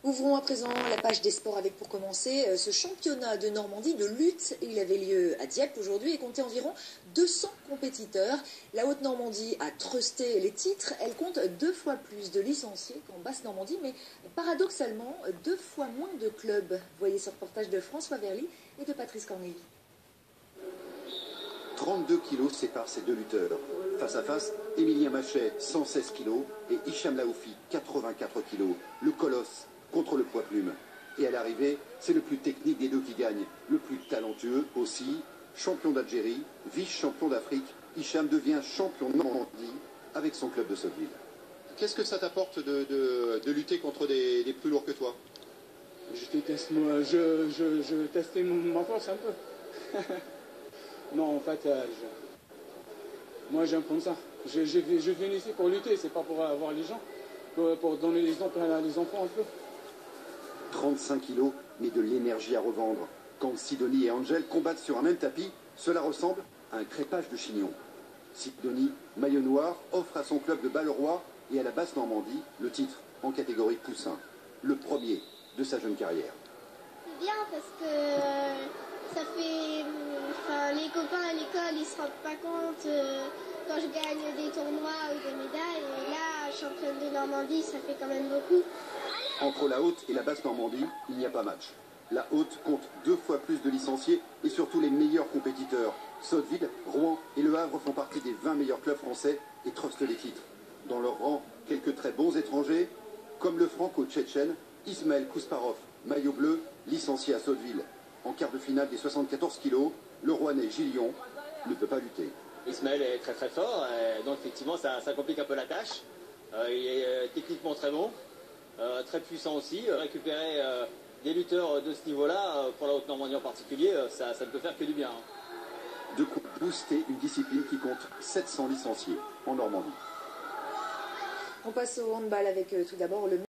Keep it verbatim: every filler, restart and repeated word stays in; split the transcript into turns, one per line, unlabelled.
Ouvrons à présent la page des sports avec pour commencer ce championnat de Normandie de lutte. Il avait lieu à Dieppe aujourd'hui et comptait environ deux cents compétiteurs. La Haute-Normandie a trusté les titres. Elle compte deux fois plus de licenciés qu'en Basse-Normandie, mais paradoxalement deux fois moins de clubs. Voyez ce reportage de François Verly et de Patrice Cornélie.
trente-deux kilos séparent ces deux lutteurs. Face à face, Émilien Machet, cent seize kilos, et Hicham Laoufi, quatre-vingt-quatre kilos. Le colosse contre le poids plume. Et à l'arrivée, c'est le plus technique des deux qui gagne. Le plus talentueux aussi. Champion d'Algérie, vice-champion d'Afrique, Hicham devient champion de Normandie avec son club de Sotteville.
Qu'est-ce que ça t'apporte de, de, de lutter contre des, des plus lourds que toi?
Je teste, moi, je, je, je testais ma force un peu. Non, en fait, euh, je... moi j'aime comme ça. Je, je, je viens ici pour lutter, c'est pas pour avoir les gens, pour, pour donner l'exemple à les enfants un peu.
trente-cinq kilos, mais de l'énergie à revendre. Quand Sidonie et Angel combattent sur un même tapis, cela ressemble à un crépage de chignon. Sidonie, maillot noir, offre à son club de Balleroy et à la Basse-Normandie le titre en catégorie poussin. Le premier de sa jeune carrière.
C'est bien parce que ça fait... Enfin, les copains à l'école, ils se rendent pas compte euh, quand je gagne des tournois ou des médailles. Et là, championne de Normandie, ça fait quand même beaucoup.
Entre la Haute et la Basse-Normandie, il n'y a pas match. La Haute compte deux fois plus de licenciés et surtout les meilleurs compétiteurs. Sotteville, Rouen et Le Havre font partie des vingt meilleurs clubs français et trustent les titres. Dans leur rang, quelques très bons étrangers, comme le franco-tchétchène Ismaël Kousparov, maillot bleu, licencié à Sotteville. En quart de finale des soixante-quatorze kilos, le Rouennais Gillion ne peut pas lutter.
Ismaël est très très fort, euh, donc effectivement ça, ça complique un peu la tâche. Euh, il est euh, techniquement très bon, euh, très puissant aussi. Euh, récupérer euh, des lutteurs de ce niveau-là, euh, pour la Haute-Normandie en particulier, euh, ça, ça ne peut faire que du bien. Hein.
De quoi booster une discipline qui compte sept cents licenciés en Normandie.
On passe au handball avec euh, tout d'abord le